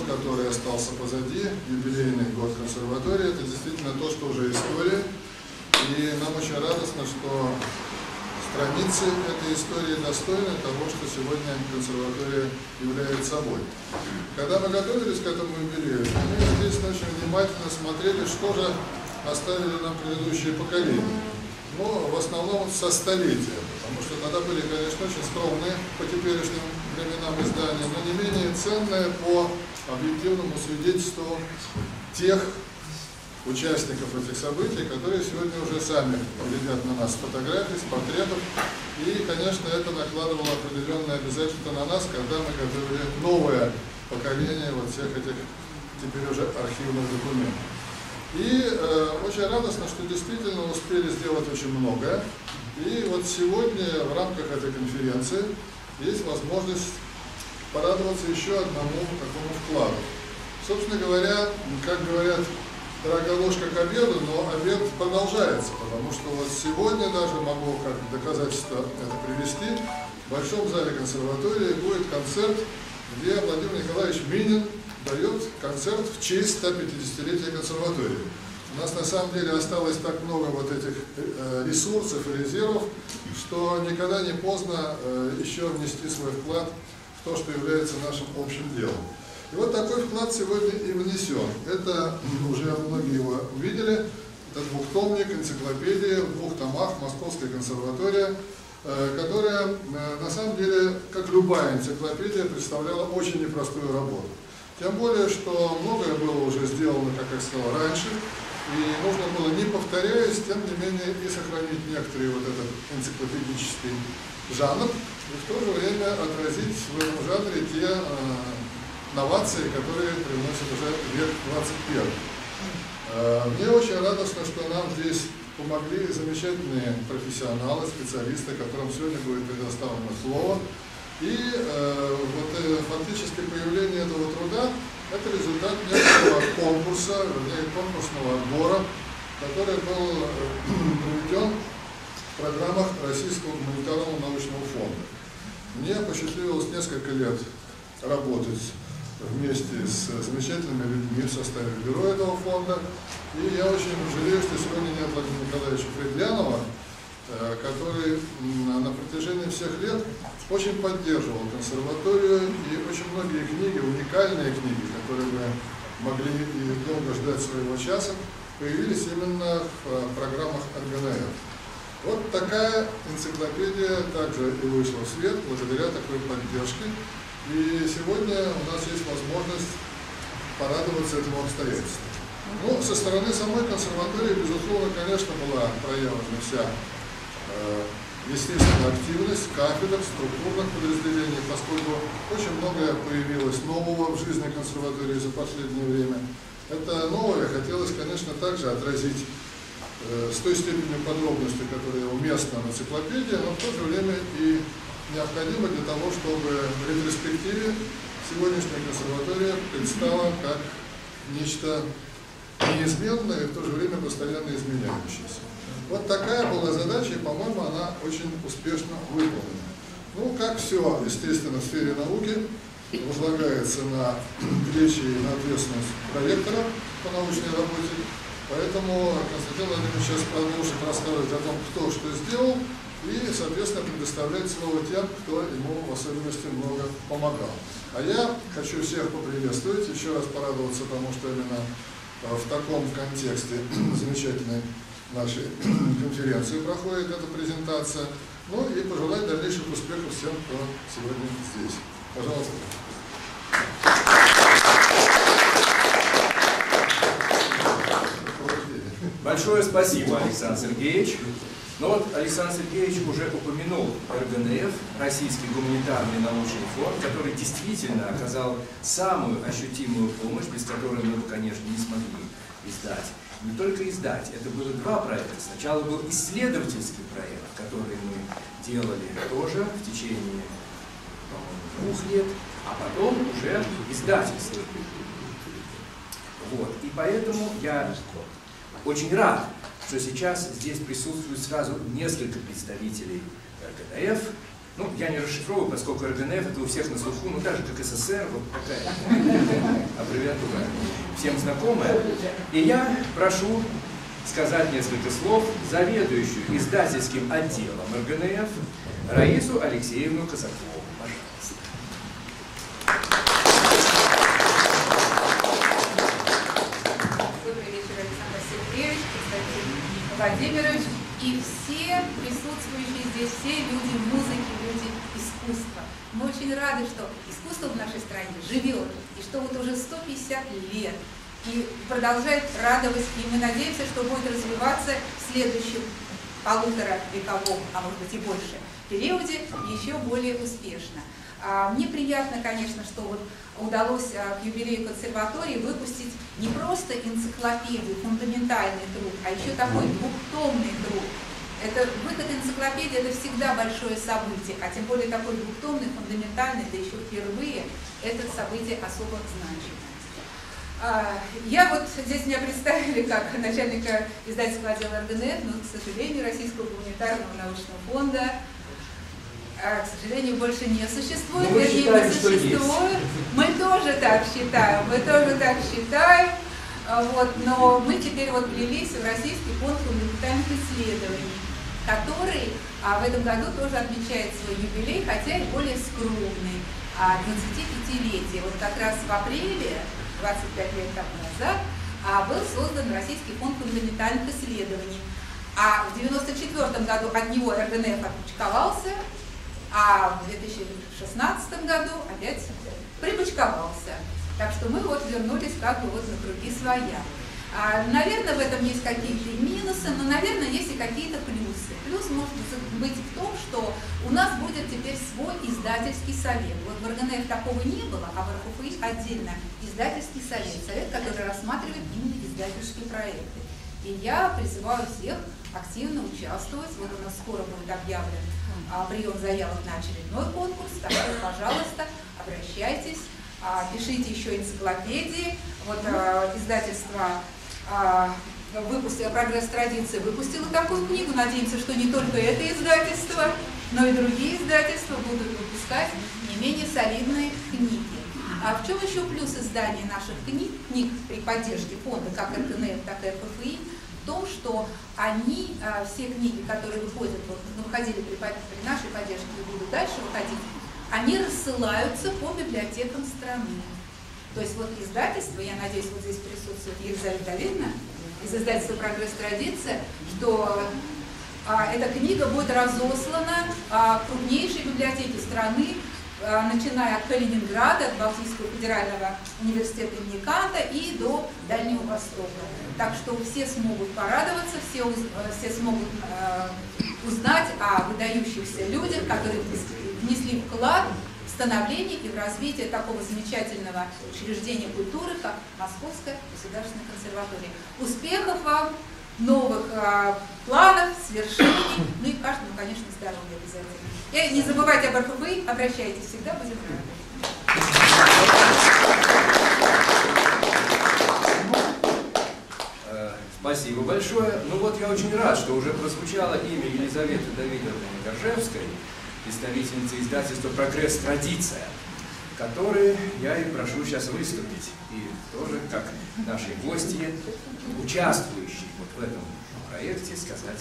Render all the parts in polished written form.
год, который остался позади, юбилейный год консерватории, это действительно то, что уже история. И нам очень радостно, что страницы этой истории достойны того, что сегодня консерватория является собой. Когда мы готовились к этому юбилею, мы, естественно, очень внимательно смотрели, что же оставили нам предыдущие поколения. Но в основном со столетия, потому что тогда были, конечно, очень скромные по теперешним временам издания, но не менее ценные по объективному свидетельству тех участников этих событий, которые сегодня уже сами глядят на нас с фотографий, с портретов. И, конечно, это накладывало определенные обязательства на нас, когда мы готовили новое поколение вот всех этих теперь уже архивных документов. И очень радостно, что действительно успели сделать очень многое. И вот сегодня в рамках этой конференции есть возможность порадоваться еще одному такому вкладу. Собственно говоря, как говорят, дорогая ложка к обеду, но обед продолжается, потому что вот сегодня даже могу как доказательство это привести. В Большом зале консерватории будет концерт, где Владимир Николаевич Минин дает концерт в честь 150-летия консерватории. У нас на самом деле осталось так много вот этих ресурсов и резервов, что никогда не поздно еще внести свой вклад в то, что является нашим общим делом. И вот такой вклад сегодня и внесен. Это уже многие его увидели. Это двухтомник, энциклопедия в 2 томах «Московская консерватория», которая на самом деле, как любая энциклопедия, представляла очень непростую работу. Тем более, что многое было уже сделано, как я сказал, раньше, и нужно было, не повторяясь, тем не менее, и сохранить некоторый вот этот энциклопедический жанр, и в то же время отразить в этом жанре те новации, которые приносят уже век 21. Мне очень радостно, что нам здесь помогли замечательные профессионалы, специалисты, которым сегодня будет предоставлено слово. И фактически появление этого труда – это результат некоторого конкурса, вернее, конкурсного отбора, который был проведен в программах Российского гуманитарного научного фонда. Мне посчастливилось несколько лет работать вместе с замечательными людьми в составе бюро этого фонда. И я очень жалею, что сегодня нет Владимира Николаевича Фредлянова, который на протяжении всех лет очень поддерживал консерваторию, и очень многие книги, уникальные книги, которые мы могли и долго ждать своего часа, появились именно в программах РГНФ. Вот такая энциклопедия также и вышла в свет благодаря такой поддержке. И сегодня у нас есть возможность порадоваться этому обстоятельству. Ну, со стороны самой консерватории, безусловно, конечно, была проявлена вся естественная активность кафедр, структурных подразделений, поскольку очень многое появилось нового в жизни консерватории за последнее время. Это новое хотелось, конечно, также отразить с той степенью подробности, которая уместна в энциклопедии, но в то же время и необходимо для того, чтобы в ретроспективе сегодняшняя консерватория предстала как нечто неизменное и в то же время постоянно изменяющееся. Вот такая была задача, и, по-моему, она очень успешно выполнена. Ну, как все, естественно, в сфере науки возлагается на плечи и на ответственность проректора по научной работе. Поэтому Константин Владимирович сейчас продолжит рассказывать о том, кто что сделал, и, соответственно, предоставлять слово тем, кто ему в особенности много помогал. А я хочу всех поприветствовать, еще раз порадоваться тому, что именно в таком контексте замечательной нашей конференции проходит эта презентация. Ну и пожелать дальнейших успехов всем, кто сегодня здесь. Пожалуйста. Большое спасибо, Александр Сергеевич. Но вот Александр Сергеевич уже упомянул РГНФ, Российский гуманитарный научный фонд, который действительно оказал самую ощутимую помощь, без которой мы бы, конечно, не смогли издать. Не только издать, это было 2 проекта. Сначала был исследовательский проект, который мы делали тоже в течение, по-моему, 2 лет, а потом уже издательство. Вот. И поэтому я очень рад, что сейчас здесь присутствует сразу несколько представителей РГНФ, Ну, я не расшифровываю, поскольку РГНФ это у всех на слуху, ну так же, как СССР, вот такая аббревиатура, всем знакомая. И я прошу сказать несколько слов заведующую издательским отделом РГНФ Раису Алексеевну Казакову. Пожалуйста. Добрый вечер, Александр Сергеевич, Константин Владимирович и все присутствующие здесь, все люди музыки, люди искусства. Мы очень рады, что искусство в нашей стране живет, и что вот уже 150 лет, и продолжает радовать, и мы надеемся, что будет развиваться в следующем полуторавековом, а может быть и больше, периоде еще более успешно. Мне приятно, конечно, что вот удалось к юбилею консерватории выпустить не просто энциклопедию, фундаментальный труд, а еще такой двухтомный труд. Это, выход энциклопедии – это всегда большое событие, а тем более такой двухтомный, фундаментальный, да еще впервые, это событие особо значимое. Я вот здесь меня представили как начальника издательского отдела РГНФ, но, к сожалению, Российского гуманитарного научного фонда, к сожалению, больше не существует. Мы считаем, что есть. Мы тоже так считаем, вот, но мы теперь вот влились в Российский фонд фундаментальных исследований, который в этом году тоже отмечает свой юбилей, хотя и более скромный, 25-летие. Вот как раз в апреле, 25 лет тому назад, был создан Российский фонд фундаментальных исследований. А в 1994 году от него РГНФ отпочковался, а в 2016 году опять припочковался. Так что мы вот вернулись как бы вот на круги своя. Наверное, в этом есть какие-то минусы, но, наверное, есть и какие-то плюсы. Плюс может быть в том, что у нас будет теперь свой издательский совет. Вот в РГНФ такого не было, а в РФФИ отдельно издательский совет, который рассматривает именно издательские проекты. И я призываю всех активно участвовать. Вот у нас скоро будет объявлен прием заявок на очередной конкурс, так что, пожалуйста, обращайтесь, пишите еще энциклопедии. Вот издательство «Прогресс традиции» выпустило такую книгу. Надеемся, что не только это издательство, но и другие издательства будут выпускать не менее солидные книги. А в чем еще плюс издания наших книг при поддержке фонда как РГНФ, так и РФФИ? В том, что они, все книги, которые выходят, вот, выходили при нашей поддержке и будут дальше выходить, они рассылаются по библиотекам страны. То есть вот издательство, я надеюсь, вот здесь присутствует Елизавета Давидовна из издательства «Прогресс традиция», что эта книга будет разослана в крупнейшие библиотеки страны, начиная от Калининграда, от Балтийского федерального университета имени Канта и до Дальнего Востока. Так что все смогут порадоваться, все смогут узнать о выдающихся людях, которые внесли вклад в становление и в развитие такого замечательного учреждения культуры, как Московская государственная консерватория. Успехов вам, новых планов, свершений, ну и каждому, конечно, здоровья обязательно. И не забывайте об РФФИ, обращайтесь, всегда будем рады. Спасибо большое. Ну вот я очень рад, что уже прозвучало имя Елизаветы Давидовны Горжевской, представительницы издательства «Прогресс традиция», которой я и прошу сейчас выступить. И тоже, как наши гости, участвующие вот в этом проекте, сказать.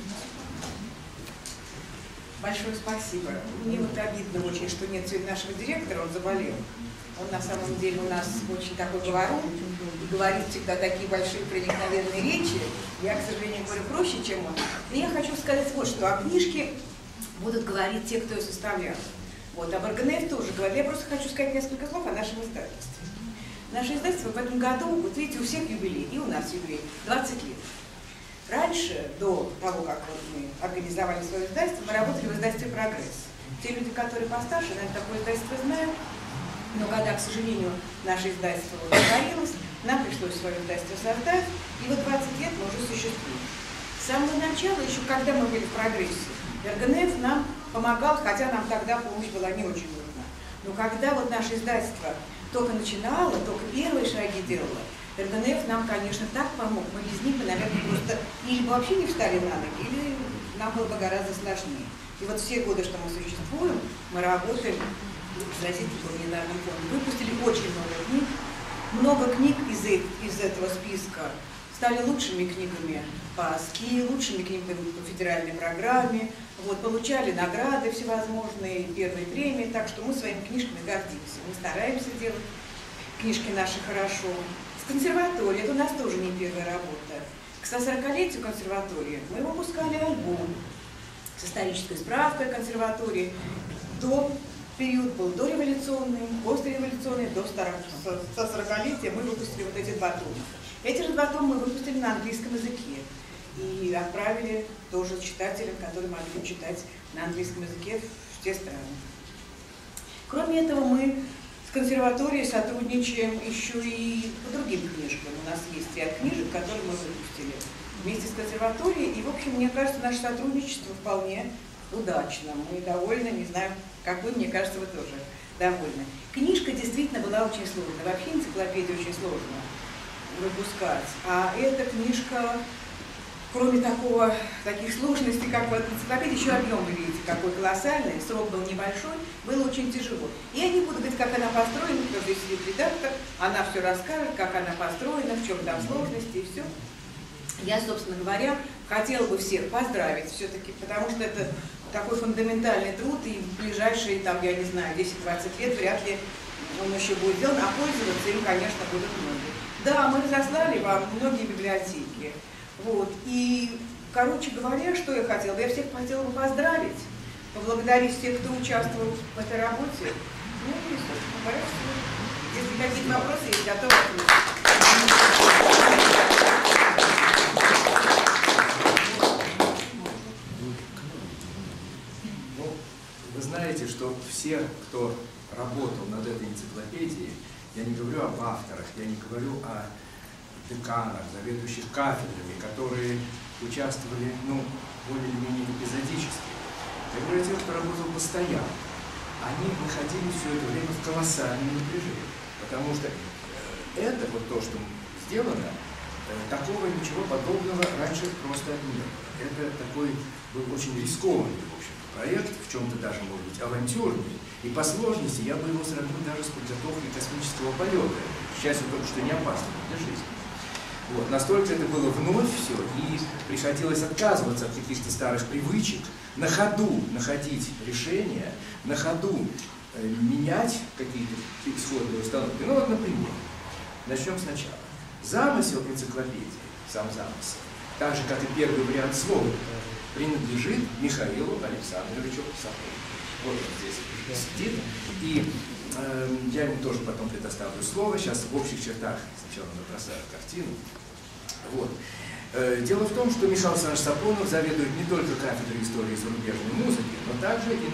Большое спасибо. Мне вот обидно очень, что нет сегодня нашего директора, он заболел. Он на самом деле у нас очень такой говорун, и говорит всегда такие большие проникновенные речи. Я, к сожалению, говорю проще, чем он. И я хочу сказать вот что. О книжке будут говорить те, кто ее составлял. Вот, об РГНФ тоже говорят. Я просто хочу сказать несколько слов о нашем издательстве. Наше издательство в этом году, вот видите, у всех юбилей, и у нас юбилей, 20 лет. Раньше, до того, как вот мы организовали свое издательство, мы работали в издательстве «Прогресс». Те люди, которые постарше, наверное, такое издательство знают, но когда, к сожалению, наше издательство разорилось, нам пришлось свое издательство создать, и вот 20 лет мы уже существуем. С самого начала, еще когда мы были в «Прогрессе», РГНФ нам помогал, хотя нам тогда помощь была не очень нужна. Но когда вот наше издательство только начинало, только первые шаги делало, РГНФ нам, конечно, так помог. Мы без них, наверное, просто или вообще не встали на ноги, или нам было бы гораздо сложнее. И вот все годы, что мы существуем, мы работаем с Российским гуманитарным фондом. Выпустили очень много книг. Много книг из этого списка стали лучшими книгами по СКИ, лучшими книгами по федеральной программе. Вот, получали награды всевозможные, первые премии, так что мы своими книжками гордимся. Мы стараемся делать книжки наши хорошо. С консерваторией, это у нас тоже не первая работа. К 140-летию консерватории мы выпускали альбом с исторической справкой консерватории. Период был дореволюционный, постреволюционный, до 140-летия мы выпустили вот эти 2 тома. Эти же 2 тома мы выпустили на английском языке и отправили тоже читателям, которые могли читать на английском языке в те страны. Кроме этого, мы с консерваторией сотрудничаем еще и по другим книжкам. У нас есть ряд книжек, которые мы выпустили вместе с консерваторией. И, в общем, мне кажется, наше сотрудничество вполне удачно. Мы довольны, не знаю, как вы, мне кажется, вы тоже довольны. Книжка действительно была очень сложная. Вообще энциклопедию очень сложно выпускать. А эта книжка, кроме таких сложностей, как вот энциклопедия, еще объем, вы видите, какой колоссальный, срок был небольшой, было очень тяжело. И я не буду говорить, как она построена, потому что здесь сидит редактор, она все расскажет, как она построена, в чем там сложности и все. Я, собственно говоря, хотела бы всех поздравить все-таки, потому что это такой фундаментальный труд, и в ближайшие, там, я не знаю, 10-20 лет вряд ли он еще будет сделан, а пользоваться им, конечно, будут многие. Да, мы разослали вам многие библиотеки. Вот. И, короче говоря, что я хотела? Я всех хотела бы поздравить, поблагодарить всех, кто участвовал в этой работе. Ну и, собственно говоря, все. Если какие-то вопросы есть, готовы ответить. Вы знаете, что все, кто работал над этой энциклопедией, я не говорю об авторах, я не говорю о деканах, заведующих кафедрами, которые участвовали, более или менее эпизодически. Я говорю о тех, кто работал постоянно. Они находились все это время в колоссальном напряжении, потому что это вот то, что сделано, такого ничего подобного раньше просто не было. Это такой был очень рискованный, в общем, проект, в чем-то даже, может быть, авантюрный. И по сложности я бы его сравнил даже с подготовкой космического полета. К счастью, только что не опасно для жизни. Вот. Настолько это было вновь все, и приходилось отказываться от каких-то старых привычек, на ходу находить решения, на ходу менять какие-то исходные установки. Ну вот, например, начнем сначала. Замысел энциклопедии, сам замысел, так же, как и первый вариант слова, принадлежит Михаилу Александровичу Сапонову. Вот он здесь сидит, и я ему тоже потом предоставлю слово, сейчас в общих чертах сначала набросаю картину. Вот. Дело в том, что Михаил Александрович Сапонов заведует не только кафедрой истории зарубежной музыки, но также и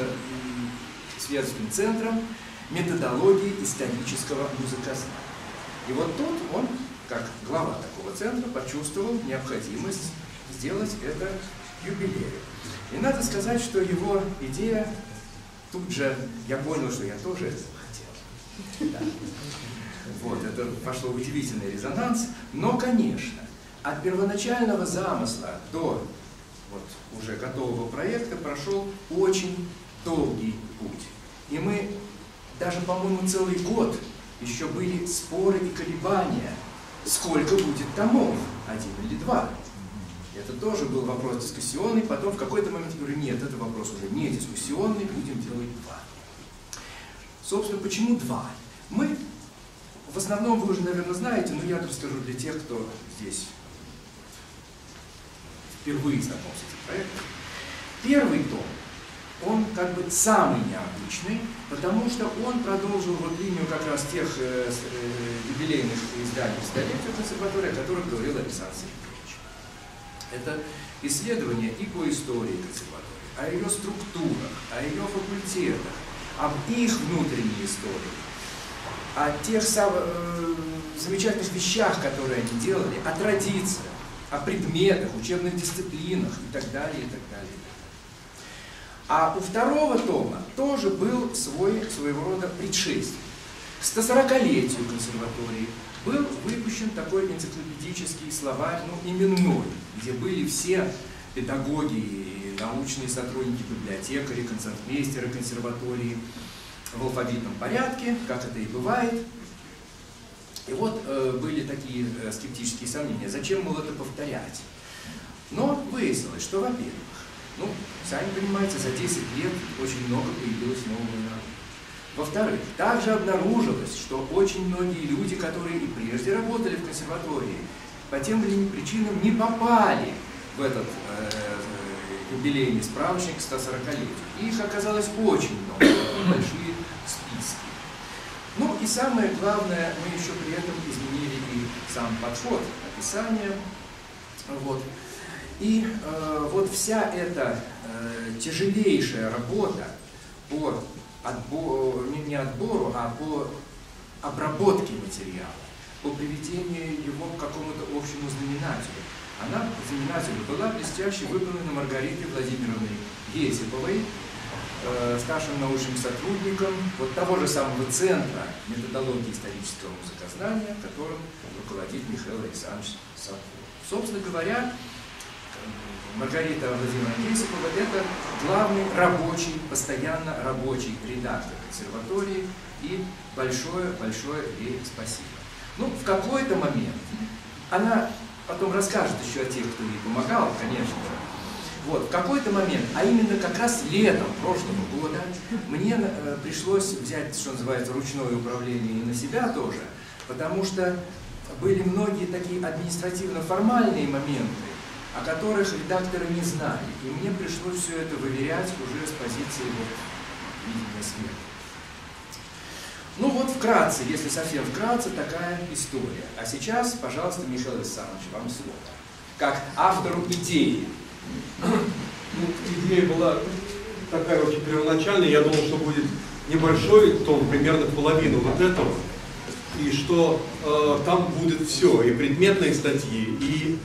научно-исследовательским центром методологии исторического музыкознания. И вот тут он, как глава такого центра, почувствовал необходимость сделать это юбилею. И надо сказать, что его идея, тут же я понял, что я тоже этого хотел. Да. Вот, это пошло в удивительный резонанс, но, конечно, от первоначального замысла до вот, уже готового проекта прошел очень долгий путь. И мы даже, по-моему, целый год еще были споры и колебания, сколько будет томов, 1 или 2. Это тоже был вопрос дискуссионный, потом в какой-то момент я говорю, нет, это вопрос уже не дискуссионный, будем делать 2. Собственно, почему 2? Мы, в основном, вы уже, наверное, знаете, но я расскажу для тех, кто здесь впервые знаком с этим проектом. Первый том, он как бы самый необычный, потому что он продолжил вот линию как раз тех юбилейных изданий столетия консерватории, о которых говорил Александр Сергеевич. Это исследование и по истории консерватории, о ее структурах, о ее факультетах, об их внутренней истории, о тех замечательных вещах, которые они делали, о традициях, о предметах, учебных дисциплинах и так далее, и так далее. А у второго тома тоже был своего рода предшественник. К 140-летию консерватории был выпущен такой энциклопедический словарь, именной, где были все педагоги и научные сотрудники, библиотекари, концертмейстеры консерватории в алфавитном порядке, как это и бывает. И вот были такие скептические сомнения, зачем, мол, это повторять. Но выяснилось, что, во-первых, ну, сами понимаете, за 10 лет очень много появилось нового народа. Во-вторых, также обнаружилось, что очень многие люди, которые и прежде работали в консерватории, по тем или иным причинам не попали в этот юбилейный справочник к 140-летию. Их оказалось очень много, большие списки. Ну и самое главное, мы еще при этом изменили и сам подход описания. Вот. И вот вся эта тяжелейшая работа по не отбору, а по обработке материала, по приведению его к какому-то общему знаменателю, была блестяще выполнена Маргаритой Владимировной Есиповой, старшим научным сотрудником вот того же самого Центра методологии исторического музыкознания, которым руководит Михаил Александрович Сапфуров. Собственно говоря, Маргарита Владимировна Есипова – это главный рабочий, постоянно рабочий редактор консерватории, и большое ей спасибо. Ну, в какой-то момент, она потом расскажет еще о тех, кто ей помогал, конечно же, вот, в какой-то момент, а именно как раз летом прошлого года, мне пришлось взять, что называется, ручное управление и на себя тоже, потому что были многие такие административно-формальные моменты, о которых редакторы не знали. И мне пришлось все это выверять уже с позиции видения света. Ну вот вкратце, если совсем вкратце, такая история. А сейчас, пожалуйста, Михаил Александрович, вам слово. Как автору идеи. Ну, идея была такая очень первоначальная. Я думал, что будет небольшой том, примерно половину вот этого. И что там будет все, и предметные статьи,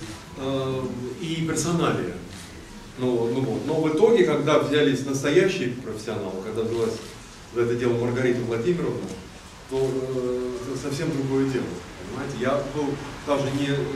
и персоналия. Вот. Но в итоге, когда взялись настоящие профессионалы, когда взялась за это дело Маргарита Владимировна, то это совсем другое дело. Понимаете? Я был даже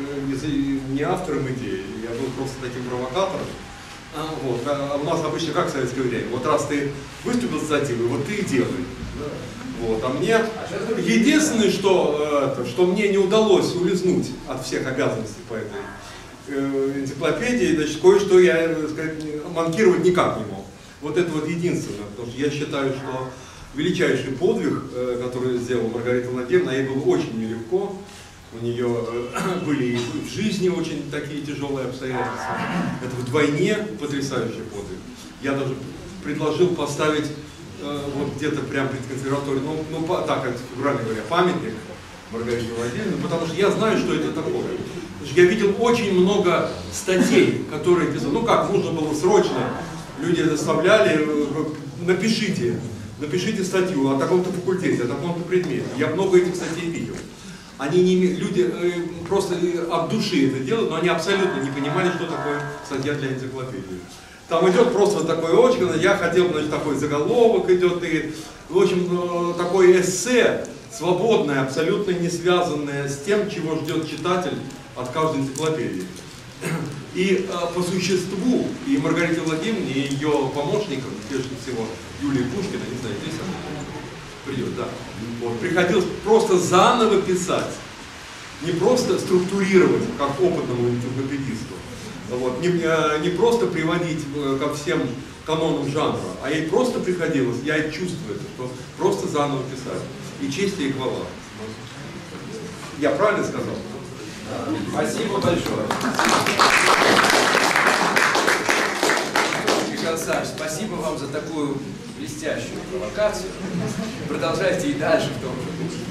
не автором идеи, я был просто таким провокатором. Вот. А у нас обычно как в советское время, вот раз ты выступил с инициативой, вот ты и делай. Вот. А мне единственное, что мне не удалось улизнуть от всех обязанностей по этой энциклопедии, значит, кое-что я, так сказать, манкировать никак не мог. Вот это вот единственное, потому что я считаю, что величайший подвиг, который сделала Маргарита Владимировна, ей было очень нелегко. У нее были и в жизни очень такие тяжелые обстоятельства. Это вдвойне потрясающий подвиг. Я даже предложил поставить вот где-то прямо перед консерваторией, ну так, как фигурально говоря, памятник Маргарите Владимировне, потому что я знаю, что это такое. Я видел очень много статей, которые писали, ну как, нужно было срочно, люди заставляли, напишите статью о таком-то факультете, о таком-то предмете. Я много этих статей видел. Люди просто от души это делают, но они абсолютно не понимали, что такое статья для энциклопедии. Там идет просто вот такой очко, я хотел, значит, такой заголовок идет, и, в общем, такое эссе, свободное, абсолютно не связанное с тем, чего ждет читатель от каждой энциклопедии. И по существу, и Маргарита Владимировна, и ее помощникам, прежде всего, Юлия Пушкина, не знаю, здесь она придет, да, вот, приходилось просто заново писать, не просто структурировать, как опытному энциклопедисту, вот, не просто приводить ко всем канонам жанра, а ей просто приходилось, я и чувствую это, что просто заново писать. И честь и хвала. Я правильно сказал? Спасибо большое. Михаил Александрович, спасибо вам за такую блестящую провокацию. Продолжайте и дальше в том же духе.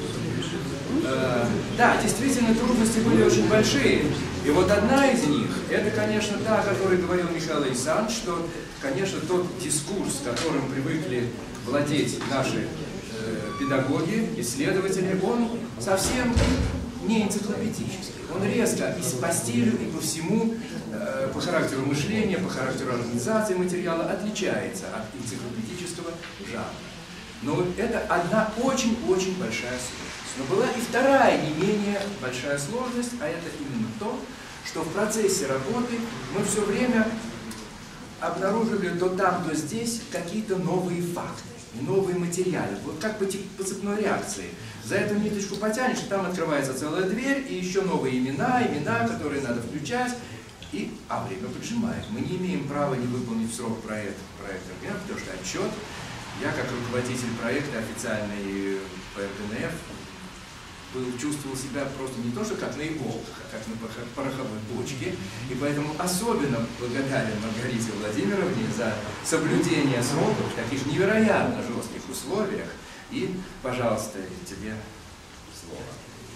Да, действительно, трудности были очень большие. И вот одна из них, это, конечно, та, о которой говорил Михаил Александрович, что, конечно, тот дискурс, которым привыкли владеть наши педагоги, исследователи, он совсем не энциклопедический. Он резко и по стилю, и по всему, по характеру мышления, по характеру организации материала отличается от энциклопедического жанра. Но это одна очень-очень большая сложность. Но была и вторая не менее большая сложность, а это именно то, что в процессе работы мы все время обнаружили то там, то здесь какие-то новые факты, новые материалы. Вот как по цепной реакции. За эту ниточку потянешь, и там открывается целая дверь, и еще новые имена, которые надо включать. А время поджимает. Мы не имеем права не выполнить в срок проект РГНФ, потому что отчет, я как руководитель проекта официальный по РГНФ чувствовал себя просто не то, что как на иголках, а как на пороховой бочке. И поэтому особенно благодарен Маргарите Владимировне за соблюдение сроков в таких невероятно жестких условиях. И, пожалуйста, тебе слово.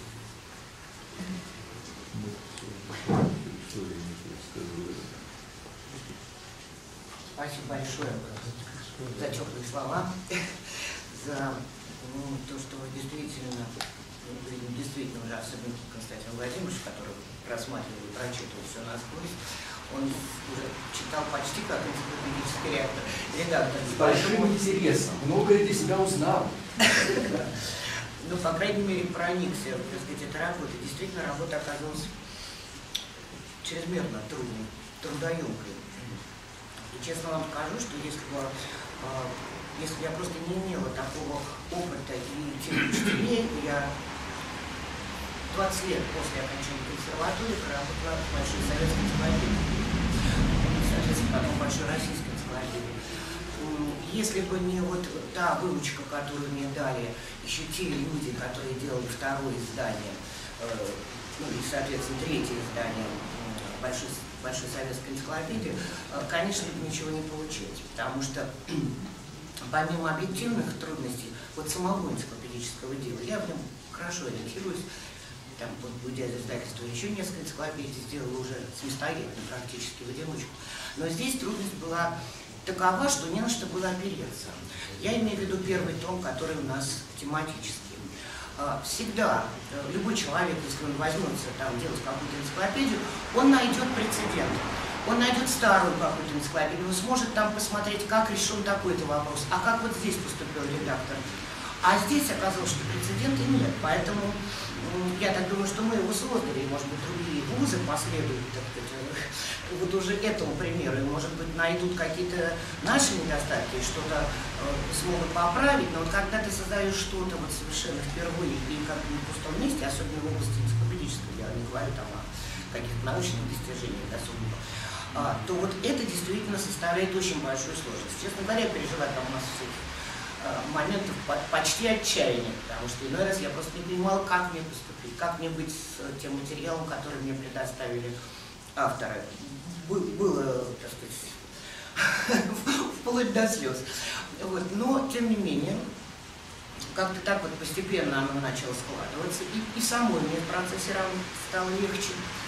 Спасибо большое за теплые слова, за то, что вы действительно уже, особенно Константин Владимирович, который просматривал и прочитывал все насквозь, он уже читал почти как энциклопедический редактор. С большим интересом, многое для себя узнал. Ну, по крайней мере, проникся, так сказать, этой работой. Действительно, работа оказалась чрезмерно трудной, трудоемкой. И честно вам скажу, что если я просто не имела такого опыта и тех учителей, я 20 лет после окончания консерватории проработала в Большой советской энциклопедии, соответственно, потом Большой российской энциклопедии. Если бы не вот та выучка, которую мне дали еще те люди, которые делали второе издание, ну и, соответственно, третье издание Большой советской энциклопедии, конечно, ничего не получилось, потому что помимо объективных трудностей вот самого энциклопедического дела, я в нем хорошо ориентируюсь, там, уйдя из издательства, еще несколько энциклопедий сделала уже самостоятельно, практически в одиночку, но здесь трудность была такова, что не на что было опереться. Я имею в виду первый том, который у нас тематический. Всегда любой человек, если он возьмется там делать какую-то энциклопедию, он найдет прецедент. Он найдет старую какую-то энциклопедию, он сможет там посмотреть, как решен такой-то вопрос, а как вот здесь поступил редактор. А здесь оказалось, что прецедента нет, поэтому я так думаю, что мы его создали, и, может быть, другие вузы последуют, так сказать, вот уже этому примеру, и, может быть, найдут какие-то наши недостатки, что-то смогут поправить, но вот когда ты создаешь что-то вот совершенно впервые и как бы в пустом месте, особенно в области энциклопедической, я не говорю там о каких-то научных достижениях особенно, то вот это действительно составляет очень большую сложность. Честно говоря, я пережила там массу всяких моментов почти отчаяния, потому что иной раз я просто не понимала, как мне поступить, как мне быть с тем материалом, который мне предоставили авторы. Было, так сказать, вплоть до слез. Вот. Но, тем не менее, как-то так вот постепенно оно начало складываться, и самой мне в процессе стало легче.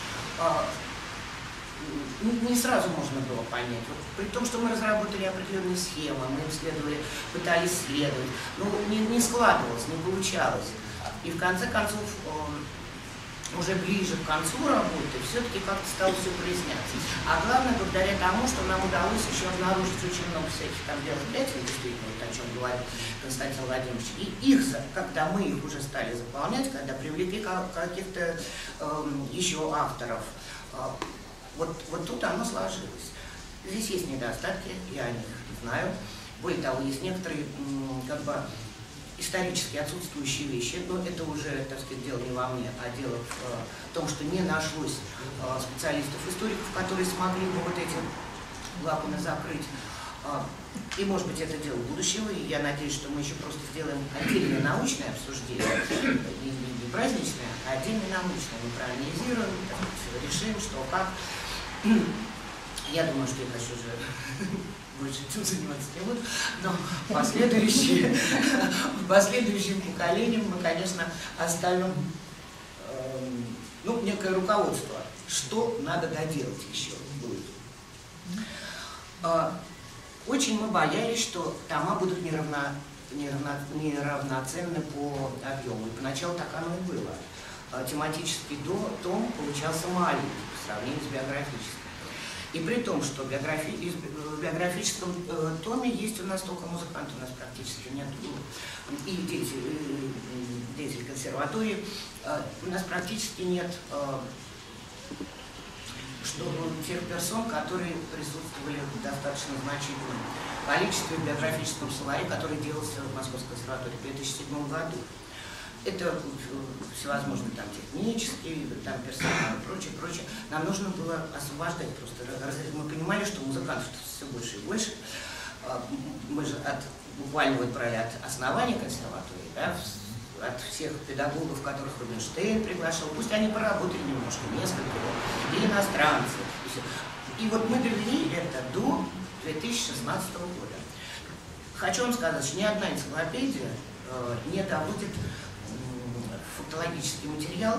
Не сразу можно было понять. Вот, при том, что мы разработали определенные схемы, мы исследовали, пытались исследовать, но не складывалось, не получалось. И в конце концов, уже ближе к концу работы, все-таки как-то стало все проясняться. А главное, благодаря тому, что нам удалось еще обнаружить очень много всяких там белых пятен, действительно, вот о чем говорит Константин Владимирович. И их, когда мы их уже стали заполнять, когда привлекли каких-то еще авторов, вот тут оно сложилось. Здесь есть недостатки, я о них знаю. Более того, есть некоторые как бы исторически отсутствующие вещи, но это уже, так сказать, дело не во мне, а дело в том, что не нашлось специалистов-историков, которые смогли бы вот эти лакуны закрыть. И, может быть, это дело будущего, и я надеюсь, что мы еще просто сделаем отдельное научное обсуждение, не праздничное, а отдельное научное. Мы проанализируем, решим, что, как. Я думаю, что я, конечно же, больше этим заниматься не буду, но последующим поколениям мы, конечно, оставим некое руководство, что надо доделать еще будет. Очень мы боялись, что тома будут неравноценны по объему. И поначалу так оно и было. Тематический том получался маленький по сравнению с биографическим. И при том, что в биографическом томе есть у нас только музыканты, у нас практически нет, и деятель консерватории, у нас практически нет что тех персон, которые присутствовали в достаточно значительном количестве в биографическом словаре, который делался в Московской консерватории в 2007 году. Это всевозможные там технические, там персоналы и прочее, прочее. Нам нужно было освобождать просто. Мы понимали, что музыкантов все больше и больше. Мы же буквально вот брали от основания консерватории, да, от всех педагогов, которых Рубинштейн приглашал, пусть они поработали немножко, несколько лет, и иностранцы. И вот мы довели это до 2016 года. Хочу вам сказать, что ни одна энциклопедия не доводит фактологический материал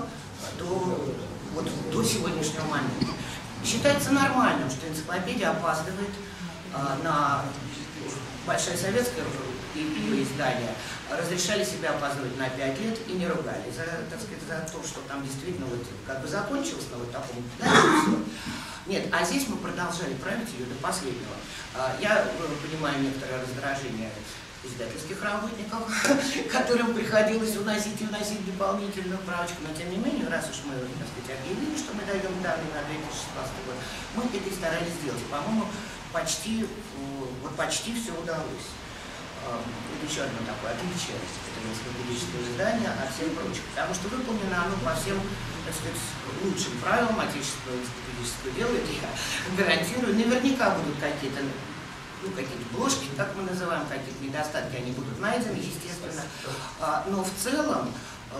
до сегодняшнего момента. Считается нормальным, что энциклопедия опаздывает на Большая советская и ее издания разрешали себя опаздывать на 5 лет и не ругали за, так сказать, за то, что там действительно вот как бы закончилось на вот таком, да, все. Нет, а здесь мы продолжали править ее до последнего. Я понимаю некоторое раздражение издательских работников, которым приходилось уносить дополнительную правочку, но тем не менее, раз уж мы, так сказать, объявили, что мы даем данные на 2016 год, мы это и старались сделать. По-моему, почти все удалось. Это еще одно такое отличие этого энциклопедического издания от всех прочих, потому что выполнено оно по всем, так сказать, лучшим правилам отечественного энциклопедического дела, это я гарантирую. Наверняка будут какие-то бложки, как мы называем, какие-то недостатки, они будут найдены, естественно. Но в целом,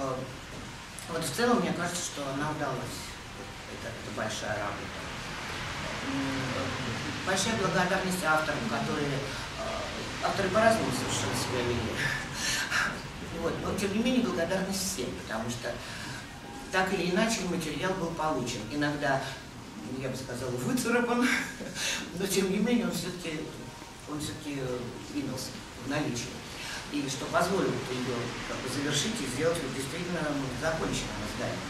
мне кажется, что она удалась. Это большая работа. Большая благодарность авторам, авторы по-разному совершенно себя вели. Вот. Но тем не менее благодарность всем, потому что так или иначе материал был получен. Иногда, я бы сказала, выцарапан, но тем не менее он все-таки имелся в наличии. И что позволило ее завершить и сделать действительно законченным изданием.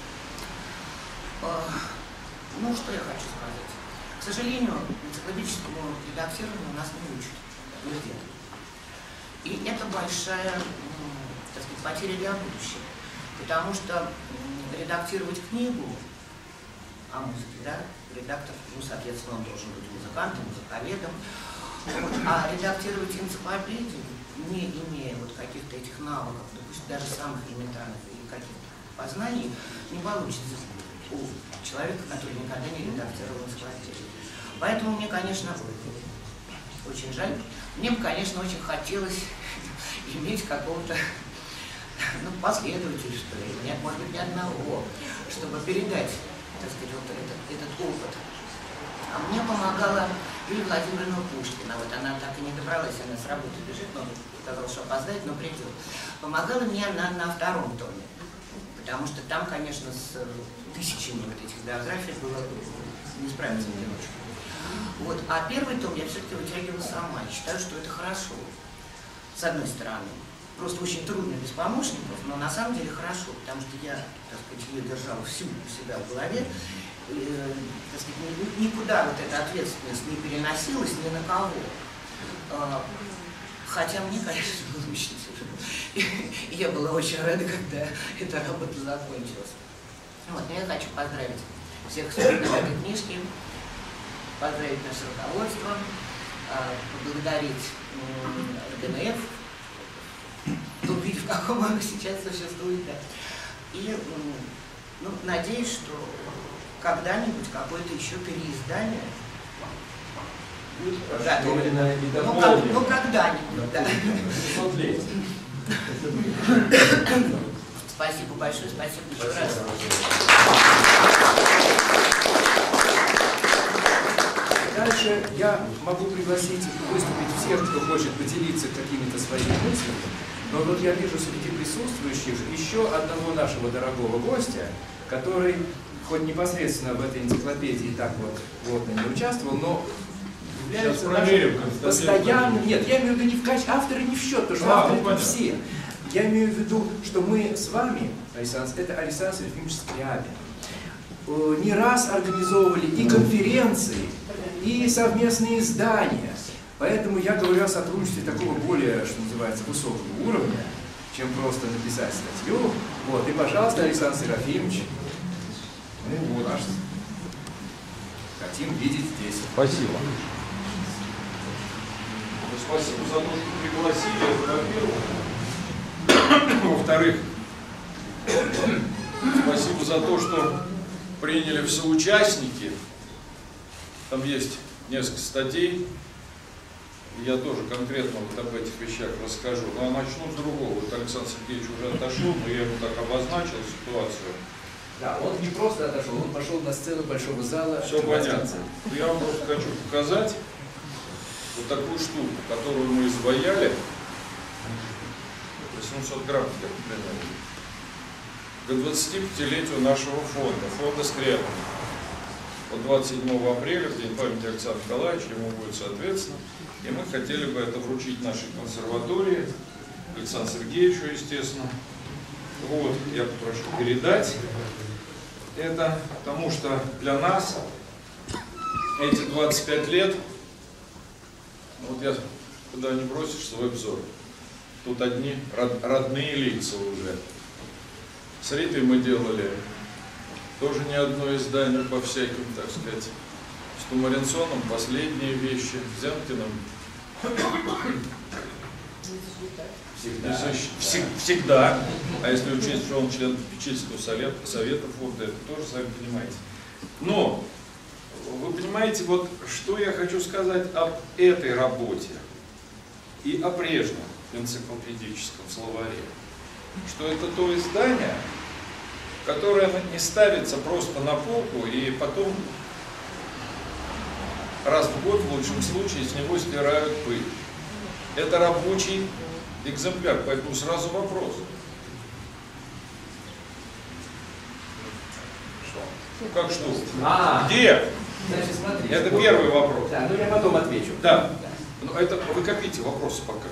Ну, что я хочу сказать. К сожалению, энциклопедическому редактированию у нас не учат нигде. И это большая, так сказать, потеря для будущего. Потому что редактировать книгу о музыке, да, редактор, ну, соответственно, он должен быть музыкантом, музыковедом. Вот, а редактировать энциклопедию, не имея вот каких-то этих навыков, допустим, даже самых элементарных или каких-то познаний, не получится у человека, который никогда не редактировал энциклопедию. Поэтому мне, конечно, очень жаль. Мне бы, конечно, очень хотелось иметь какого-то, ну, последователя, что ли, нет, может быть, ни одного, чтобы передать, так сказать, вот этот опыт. А мне помогала Юлия Владимировна Пушкина. Вот она так и не добралась, она с работы бежит, но сказала, что опоздает, но придет. Помогала мне она на втором томе, потому что там, конечно, с тысячами вот этих биографий было не справиться в одиночку. Вот. А первый том я все-таки вытягивала сама. И считаю, что это хорошо. С одной стороны. Просто очень трудно без помощников, но на самом деле хорошо, потому что я, так сказать, ее держала всю у себя в голове. Так сказать, никуда вот эта ответственность не переносилась ни на кого. Хотя мне, конечно, было очень тяжело. И я была очень рада, когда эта работа закончилась. Вот, но я хочу поздравить всех авторов этой книжки, поздравить наше руководство, поблагодарить РГНФ, в том виде, в каком оно сейчас существует. Да. И ну, надеюсь, что когда-нибудь какое-то еще переиздание будет подготовлено и дополнено. Ну, когда-нибудь, да. Спасибо большое, спасибо еще раз. Дальше я могу пригласить выступить всех, кто хочет поделиться какими-то своими мыслями. Но вот я вижу среди присутствующих еще одного нашего дорогого гостя, который хоть непосредственно в этой энциклопедии так вот плотно не участвовал, но является нашим постоянным... Нет, я имею в виду не в качестве автора, не в счет, потому что авторы это все. Я имею в виду, что мы с вами, это Александр Серафимович Скрябин, не раз организовывали и конференции, и совместные издания. Поэтому я говорю о сотрудничестве такого более, что называется, высокого уровня, чем просто написать статью. Вот, и, пожалуйста, Александр Серафимович. Ну, вот. хотим видеть здесь. Спасибо. Спасибо за то, что пригласили, во-первых. Во-вторых, спасибо за то, что приняли в соучастники. Там есть несколько статей. Я тоже конкретно вот об этих вещах расскажу. Но начну с другого. Вот Александр Сергеевич уже отошел, но я ему так обозначил ситуацию. Да, он не просто отошел, он пошел на сцену большого зала. Все понятно. Я вам просто хочу показать вот такую штуку, которую мы изваяли. 800 грамм, примерно. К 25-летию нашего фонда Скрябина. Вот 27 апреля, в день памяти Александра Николаевича, ему будет соответственно. И мы хотели бы это вручить нашей консерватории, Александру Сергеевичу, естественно. Вот, я попрошу передать это, потому что для нас эти 25 лет, вот я куда не бросишь свой взор, тут одни родные лица уже. С Ритой мы делали тоже не одно издание по всяким, так сказать, с Тумаринсоном последние вещи, с Зянкиным. Всегда. А если учесть, что он член попечительского совета фонда, это тоже, сами понимаете. Но, вы понимаете, вот что я хочу сказать об этой работе и о прежнем энциклопедическом словаре. Что это то издание, которое не ставится просто на полку и потом раз в год, в лучшем случае, с него стирают пыль. Это рабочий экземпляр, поэтому сразу вопрос. Ну как что? Где? Значит, смотри. Это первый вопрос. Да, ну я потом отвечу. Да. Ну, это вы копите вопросы пока.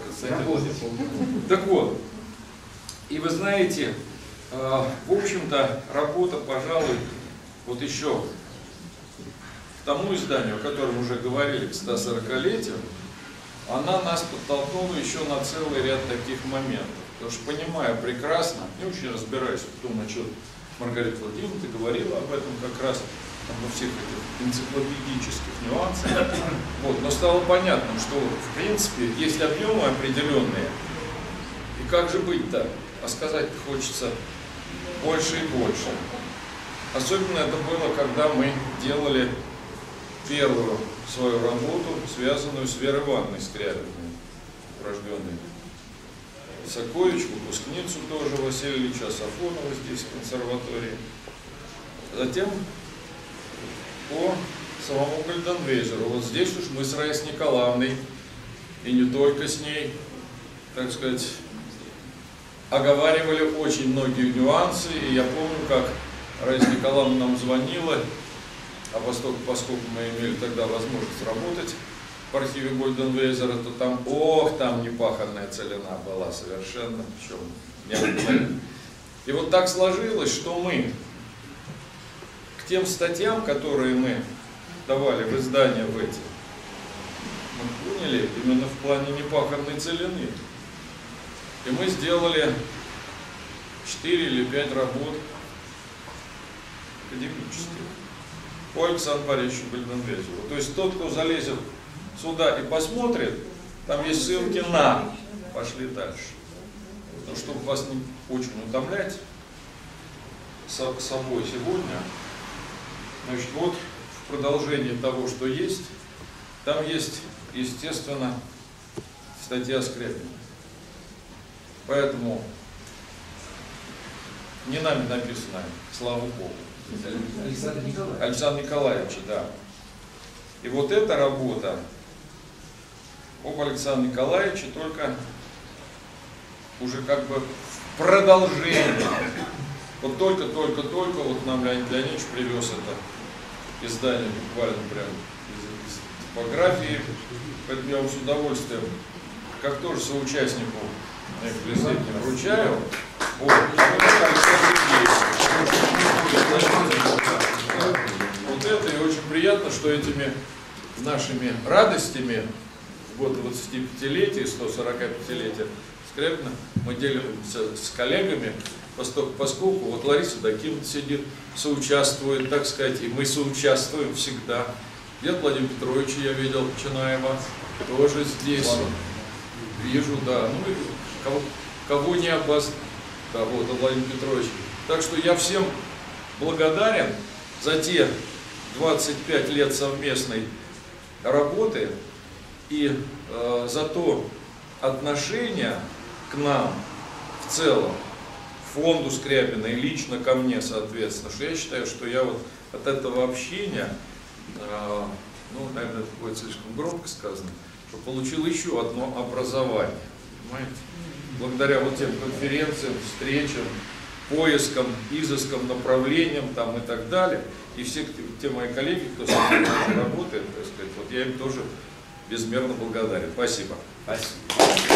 Так вот. И вы знаете, в общем-то, работа, пожалуй, вот еще к тому изданию, о котором уже говорили, к 140-летию, она нас подтолкнула еще на целый ряд таких моментов. Потому что, понимая прекрасно, не очень разбираюсь в том, о чем Маргарита Владимировна, ты говорила об этом как раз во всех этих энциклопедических нюансах. Вот, но стало понятно, что, в принципе, есть объемы определенные. И как же быть-то? А сказать-то хочется больше и больше. Особенно это было, когда мы делали первую свою работу, связанную с Верой Ивановной Скрябиной, урожденной Сакович, выпускницу тоже Василия Ильича Сафонова здесь, в консерватории. Затем по самому Гольденвейзеру. Вот здесь уж мы с Раисой Николаевной, и не только с ней, так сказать, оговаривали очень многие нюансы. И я помню, как Раиса Николаевна нам звонила, а поскольку мы имели тогда возможность работать в архиве Гольденвейзера, то там, там непаханная целина была совершенно, причем необыкновенно. И вот так сложилось, что мы к тем статьям, которые мы давали в издание в эти, мы поняли именно в плане непаханной целины. И мы сделали 4 или 5 работ академических по Александру Борисовичу Гольденвейзеру. То есть тот, кто залезет сюда и посмотрит, там есть ссылки на. Пошли дальше. Но чтобы вас не очень утомлять собой сегодня, значит, вот в продолжении того, что есть, там есть, естественно, статья Скрябина. Поэтому не нами написано, слава Богу. Александр Николаевич, да. И вот эта работа об Александре Николаевиче только уже как бы в продолжение. Вот только вот нам Леонид Леонидович привез это издание буквально прям из типографии. Поэтому я вам с удовольствием, как тоже соучастнику эксклюзивно вручаю. Вот. Вот это и очень приятно, что этими нашими радостями в год 25-летия, 145-летия Скрябина мы делимся с коллегами, поскольку вот Лариса Даким сидит, соучаствует, так сказать, и мы соучаствуем всегда. Дед Владимир Петровича я видел, Чинаева, тоже здесь. Вижу, да. Ну и кого не обоз... Да, вот, Владимир Петрович. Так что я всем благодарен за те 25 лет совместной работы и за то отношение к нам в целом, фонду Скрябина и лично ко мне, соответственно, что я считаю, что я вот от этого общения, ну, наверное, это будет слишком громко сказано, что получил еще одно образование, понимаете? Благодаря вот тем конференциям, встречам, поискам, изыскам, направлениям там и так далее. И все те мои коллеги, кто со мной работает, так сказать, вот я им тоже безмерно благодарен. Спасибо. Спасибо.